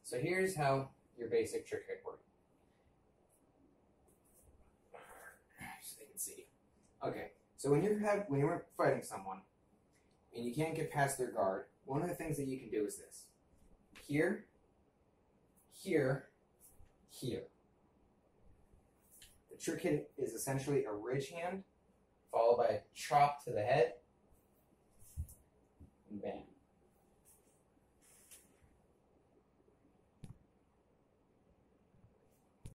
So here's how your basic trick hit works. So they can see. Okay, so when you're fighting someone and you can't get past their guard, one of the things that you can do is this. Here, here, here. The trick hit is essentially a ridge hand followed by a chop to the head, and bam.